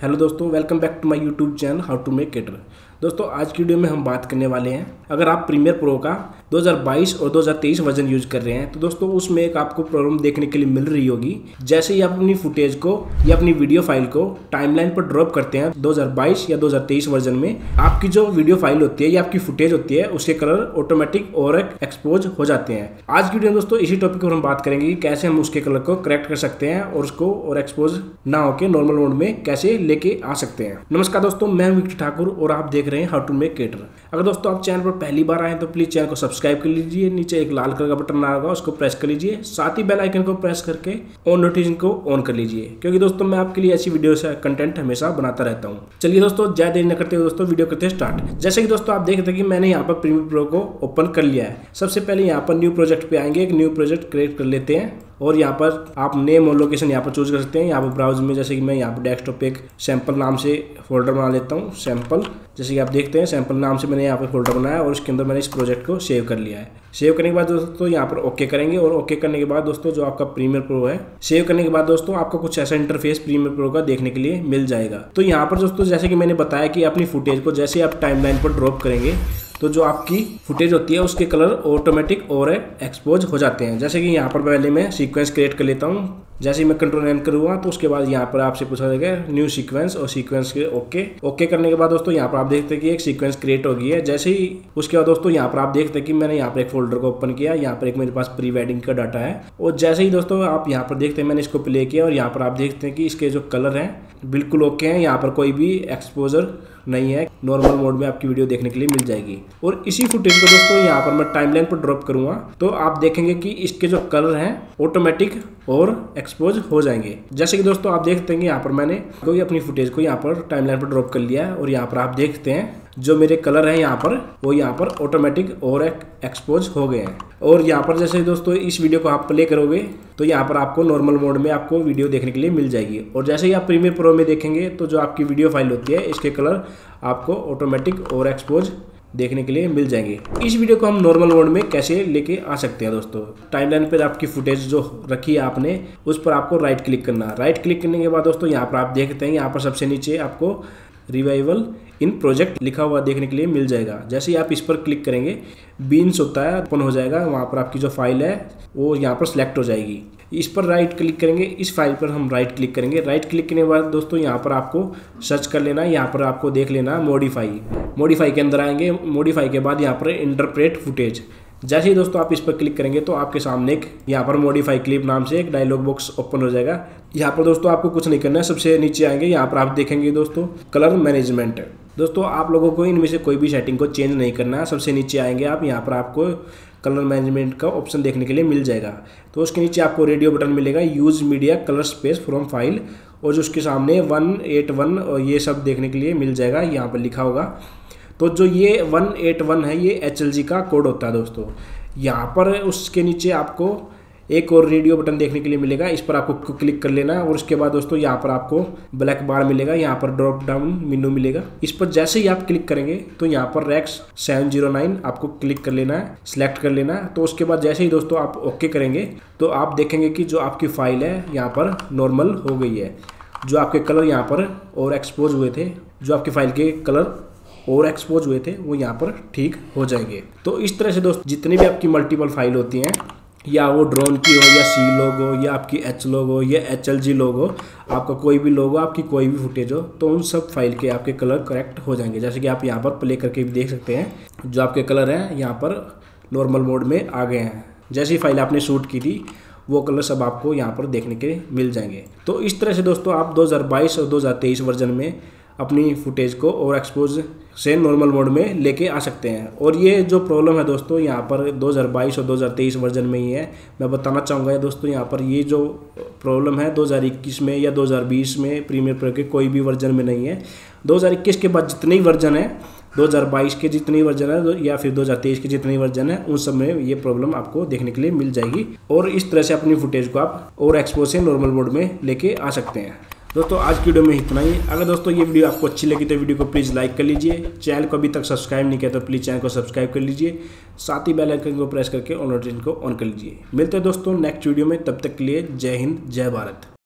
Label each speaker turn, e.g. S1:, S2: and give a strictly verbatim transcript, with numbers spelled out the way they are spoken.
S1: Hello दोस्तों, welcome back to my YouTube channel how to make cater. दोस्तों आज की वीडियो में हम बात करने वाले हैं, अगर आप प्रीमियर प्रो का दो हज़ार बाईस और दो हज़ार तेईस वर्जन यूज कर रहे हैं तो दोस्तों उसमें एक आपको प्रॉब्लम देखने के लिए मिल रही होगी। जैसे ही आप अपनी फुटेज को या अपनी वीडियो फाइल को टाइमलाइन पर ड्रॉप करते हैं दो हज़ार बाईस या दो हज़ार तेईस वर्जन में, आपकी जो वीडियो फाइल होती है या आपकी फुटेज होती है उसके कलर ऑटोमेटिक और एक्सपोज हो जाते हैं। आज की वीडियो में दोस्तों इसी टॉपिक पर हम बात करेंगे कि कैसे हम उसके कलर को करेक्ट कर सकते हैं और उसको और एक्सपोज ना होकर नॉर्मल मोड में कैसे लेके आ सकते हैं। नमस्कार दोस्तों, मैं विक्टर ठाकुर और आप देख रहे हैं हाउ टू मेक कैटर। अगर दोस्तों आप चैनल पर पहली बार आए तो प्लीज चैनल को सब्सक्राइब कर लीजिए। नीचे एक लाल कलर का बटन आ होगा, उसको प्रेस कर लीजिए। साथ ही बेल आइकन को प्रेस करके ऑन नोटिफिकेशन को ऑन कर लीजिए, क्योंकि दोस्तों मैं आपके लिए ऐसी वीडियो से कंटेंट हमेशा बनाता रहता हूँ। चलिए दोस्तों ज्यादा देर न करते हुए दोस्तों वीडियो करते हैं स्टार्ट। जैसे कि दोस्तों आप देख रहे हैं कि मैंने यहाँ पर प्रीमियर प्रो को ओपन कर लिया है। सबसे पहले यहाँ पर न्यू प्रोजेक्ट पे आएंगे, एक न्यू प्रोजेक्ट क्रिएट कर लेते हैं और यहाँ पर आप नेम और लोकेशन यहाँ पर चूज कर सकते हैं। यहाँ पर ब्राउज में जैसे कि मैं यहाँ पर डेस्कटॉप पे एक सैंपल नाम से फोल्डर बना लेता हूँ, सैंपल। जैसे कि आप देखते हैं सैंपल नाम से मैंने यहाँ पर फोल्डर बनाया और उसके अंदर मैंने इस प्रोजेक्ट को सेव कर लिया है। सेव करने के बाद दोस्तों यहाँ पर ओके करेंगे और ओके करने के बाद दोस्तों जो आपका प्रीमियर प्रो है, सेव करने के बाद दोस्तों आपको कुछ ऐसा इंटरफेस प्रीमियर प्रो का देखने के लिए मिल जाएगा। तो यहाँ पर दोस्तों जैसे कि मैंने बताया कि अपनी फुटेज को जैसे आप टाइमलाइन पर ड्रॉप करेंगे तो जो आपकी फुटेज होती है उसके कलर ऑटोमेटिक और एक्सपोज हो जाते हैं। जैसे कि यहाँ पर पहले मैं सीक्वेंस क्रिएट कर लेता हूँ। जैसे ही मैं कंट्रोल एन करूँगा तो उसके बाद यहाँ पर आपसे पूछा जाएगा न्यू सीक्वेंस और सीक्वेंस के ओके ओके करने के बाद दोस्तों यहाँ पर आप देखते हैं कि एक सीक्वेंस क्रिएट हो गई है। जैसे ही उसके बाद दोस्तों यहाँ पर आप देखते हैं कि मैंने यहाँ पर एक फोल्डर को ओपन किया, यहाँ पर एक मेरे पास प्री वेडिंग का डाटा है और जैसे ही दोस्तों आप यहाँ पर देखते हैं मैंने इसको प्ले किया और यहाँ पर आप देखते हैं कि इसके जो कलर हैं बिल्कुल ओके हैं। यहाँ पर कोई भी एक्सपोजर नहीं है, नॉर्मल मोड में आपकी वीडियो देखने के लिए मिल जाएगी। और इसी फुटेज को दोस्तों यहाँ पर मैं टाइमलाइन पर ड्रॉप करूंगा तो आप देखेंगे कि इसके जो कलर हैं ऑटोमेटिक और एक्सपोज हो जाएंगे। जैसे कि दोस्तों आप देखते हैं कि यहाँ पर मैंने कोई अपनी फुटेज को यहाँ पर टाइमलाइन पर ड्रॉप कर लिया है और यहाँ पर आप देखते हैं जो मेरे कलर हैं यहाँ पर वो यहाँ पर ऑटोमेटिक और एक्सपोज हो गए हैं। और यहाँ पर जैसे दोस्तों इस वीडियो को आप प्ले करोगे तो यहाँ पर आपको नॉर्मल मोड में आपको वीडियो देखने के लिए मिल जाएगी। और जैसे ही आप प्रीमियर प्रो में देखेंगे तो जो आपकी वीडियो फाइल होती है इसके कलर आपको ऑटोमेटिक और एक्सपोज देखने के लिए मिल जाएंगे। इस वीडियो को हम नॉर्मल मोड में कैसे लेके आ सकते हैं दोस्तों, टाइमलाइन पर आपकी फुटेज जो रखी है आपने उस पर आपको राइट क्लिक करना है। राइट क्लिक करने के बाद दोस्तों यहाँ पर आप देखते हैं यहाँ पर सबसे नीचे आपको रिवाइवल इन प्रोजेक्ट लिखा हुआ देखने के लिए मिल जाएगा। जैसे ही आप इस पर क्लिक करेंगे बीन्स होता है ओपन हो जाएगा, वहाँ पर आपकी जो फाइल है वो यहाँ पर सिलेक्ट हो जाएगी। इस पर राइट क्लिक करेंगे, इस फाइल पर हम राइट क्लिक करेंगे। राइट क्लिक करने के बाद दोस्तों यहाँ पर आपको सर्च कर लेना है, यहाँ पर आपको देख लेना है मॉडिफाई। मॉडिफाई के अंदर आएंगे, मॉडिफाई के बाद यहाँ पर इंटरप्रेट फुटेज। जैसे ही दोस्तों आप इस पर क्लिक करेंगे तो आपके सामने एक यहाँ पर मॉडिफाई क्लिप नाम से एक डायलॉग बॉक्स ओपन हो जाएगा। यहाँ पर दोस्तों आपको कुछ नहीं करना है, सबसे नीचे आएंगे, यहाँ पर आप देखेंगे दोस्तों कलर मैनेजमेंट। दोस्तों आप लोगों को इनमें से कोई भी सेटिंग को चेंज नहीं करना है। सबसे नीचे आएंगे आप, यहाँ पर आपको कलर मैनेजमेंट का ऑप्शन देखने के लिए मिल जाएगा। तो उसके नीचे आपको रेडियो बटन मिलेगा, use media colour space from file, और जो उसके सामने वन एट वन और ये सब देखने के लिए मिल जाएगा, यहाँ पर लिखा होगा। तो जो ये वन एट वन है ये एच एल जी का कोड होता है दोस्तों। यहाँ पर उसके नीचे आपको एक और रेडियो बटन देखने के लिए मिलेगा, इस पर आपको क्लिक कर लेना है और उसके बाद दोस्तों यहाँ पर आपको ब्लैक बार मिलेगा, यहाँ पर ड्रॉप डाउन मेनू मिलेगा। इस पर जैसे ही आप क्लिक करेंगे तो यहाँ पर रेक्स सेवन जीरो नाइन आपको क्लिक कर लेना है, सिलेक्ट कर लेना है। तो उसके बाद जैसे ही दोस्तों आप ओके करेंगे तो आप देखेंगे कि जो आपकी फाइल है यहाँ पर नॉर्मल हो गई है। जो आपके कलर यहाँ पर और एक्सपोज हुए थे, जो आपकी फाइल के कलर और एक्सपोज हुए थे वो यहाँ पर ठीक हो जाएंगे। तो इस तरह से दोस्तों जितनी भी आपकी मल्टीपल फाइल होती हैं, या वो ड्रोन की हो या सी लोगो या आपकी एच लोगो या एच एल जी लोगो, आपका कोई भी लोगो, आपकी कोई भी फुटेज हो, तो उन सब फाइल के आपके कलर करेक्ट हो जाएंगे। जैसे कि आप यहाँ पर प्ले करके भी देख सकते हैं जो आपके कलर हैं यहाँ पर नॉर्मल मोड में आ गए हैं। जैसी फाइल आपने शूट की थी वो कलर सब आपको यहाँ पर देखने के मिल जाएंगे। तो इस तरह से दोस्तों आप दो हज़ार बाईस और दो हज़ार तेईस वर्जन में अपनी फुटेज को और एक्सपोज से नॉर्मल मोड में लेके आ सकते हैं। और ये जो प्रॉब्लम है दोस्तों यहाँ पर दो हज़ार बाईस और दो हज़ार तेईस वर्जन में ही है। मैं बताना चाहूँगा दोस्तों यहाँ पर ये जो प्रॉब्लम है दो हज़ार इक्कीस में या दो हज़ार बीस में प्रीमियर प्रो के कोई भी वर्जन में नहीं है। दो हज़ार इक्कीस के बाद जितने ही वर्जन है, दो हज़ार बाईस के जितनी वर्जन है या फिर दो हज़ार तेईस के जितनी वर्जन है, उन सब में ये प्रॉब्लम आपको देखने के लिए मिल जाएगी। और इस तरह से अपनी फुटेज को आप और एक्सपोज से नॉर्मल मोड में लेके आ सकते हैं। दोस्तों आज की वीडियो में इतना ही। अगर दोस्तों ये वीडियो आपको अच्छी लगी तो वीडियो को प्लीज़ लाइक कर लीजिए। चैनल को अभी तक सब्सक्राइब नहीं किया तो प्लीज़ चैनल को सब्सक्राइब कर लीजिए। साथ ही बेल आइकन को प्रेस करके ऑल नोटिफिकेशन को ऑन कर लीजिए। मिलते हैं दोस्तों नेक्स्ट वीडियो में, तब तक के लिए जय हिंद जय भारत।